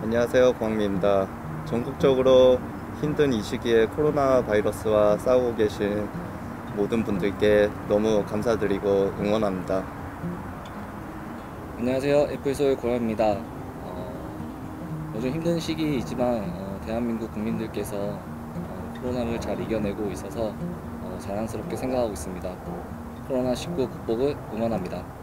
안녕하세요, 고학민입니다. 전국적으로 힘든 이 시기에 코로나 바이러스와 싸우고 계신 모든 분들께 너무 감사드리고 응원합니다. 안녕하세요. 애플소의 고현입니다. 요즘 힘든 시기이지만 대한민국 국민들께서 코로나를 잘 이겨내고 있어서 자랑스럽게 생각하고 있습니다. 코로나19 극복을 응원합니다.